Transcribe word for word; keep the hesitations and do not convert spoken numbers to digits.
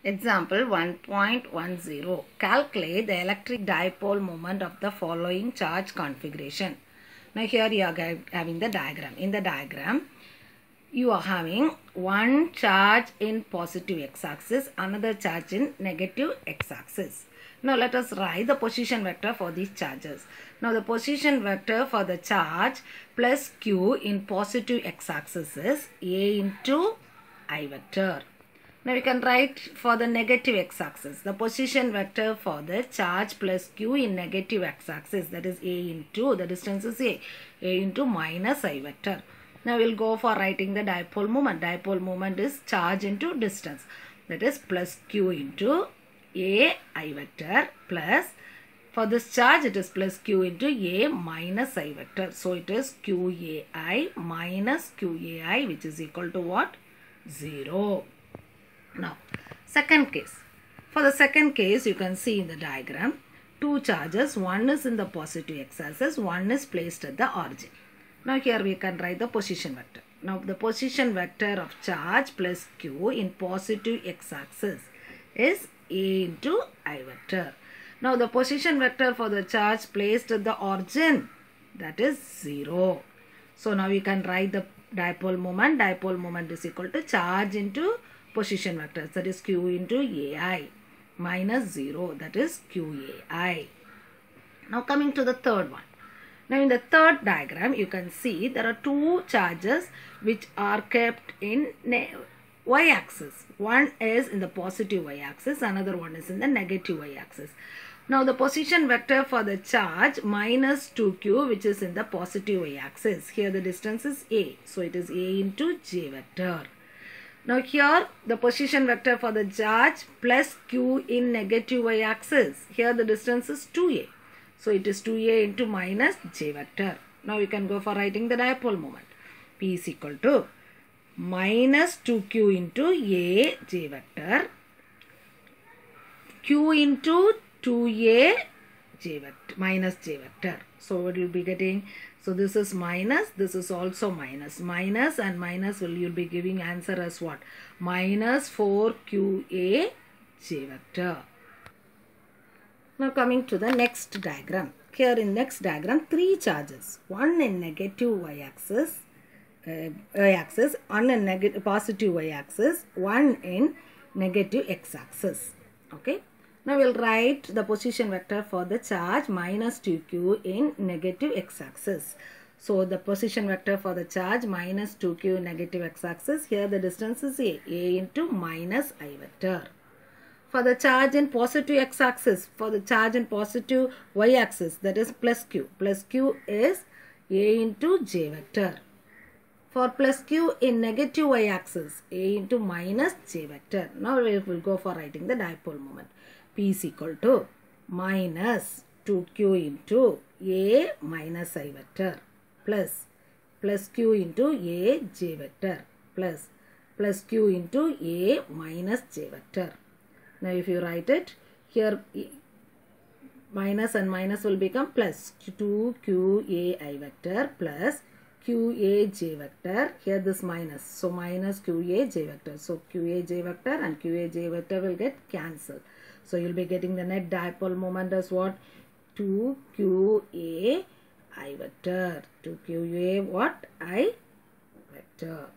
Example one point one zero. Calculate the electric dipole moment of the following charge configuration. Now here you are having the diagram. In the diagram, you are having one charge in positive x-axis, another charge in negative x-axis. Now let us write the position vector for these charges. Now the position vector for the charge plus q in positive x-axis is a into I vector. Now we can write for the negative x-axis. The position vector for the charge plus q in negative x-axis, that is a into, the distance is a, a into minus I vector. Now we will go for writing the dipole moment. Dipole moment is charge into distance. That is plus q into a I vector plus, for this charge it is plus q into a minus I vector. So it is qai minus qai, which is equal to what? zero. Now, second case. For the second case, you can see in the diagram, two charges, one is in the positive x-axis, one is placed at the origin. Now, here we can write the position vector. Now, the position vector of charge plus q in positive x-axis is a into I vector. Now, the position vector for the charge placed at the origin, that is zero. So, now we can write the dipole moment. Dipole moment is equal to charge into position vectors, that is q into ai minus zero, that is qai. Now coming to the third one. Now in the third diagram you can see there are two charges which are kept in y-axis. One is in the positive y-axis, another one is in the negative y-axis. Now the position vector for the charge minus two q, which is in the positive y-axis. Here the distance is a, so it is a into j vector. Now here the position vector for the charge plus q in negative y-axis. Here the distance is two a. So it is two a into minus j vector. Now we can go for writing the dipole moment. P is equal to minus two q into a j vector, q into two a j vector minus j vector. So what you will be getting? So this is minus, this is also minus. Minus and minus will you will be giving answer as what? Minus four q a j vector. Now coming to the next diagram. Here in next diagram, three charges. One in negative y-axis, uh, y-axis, one in negative positive y-axis, one in negative x-axis. Okay. Now we will write the position vector for the charge minus two q in negative x-axis. So the position vector for the charge minus two q negative x-axis, here the distance is a, a into minus I vector. For the charge in positive x-axis, for the charge in positive y-axis, that is plus q. Plus q is a into j vector. For plus q in negative y-axis, a into minus j vector. Now we will go for writing the dipole moment. P is equal to minus two q into a minus I vector plus plus q into a j vector plus plus q into a minus j vector. Now if you write it, here minus and minus will become plus two q a I vector plus q a j vector. Here this minus, so minus q a j vector. So q a j vector and q a j vector will get cancelled. So you will be getting the net dipole moment as what? two q a I vector. two q a what? I vector.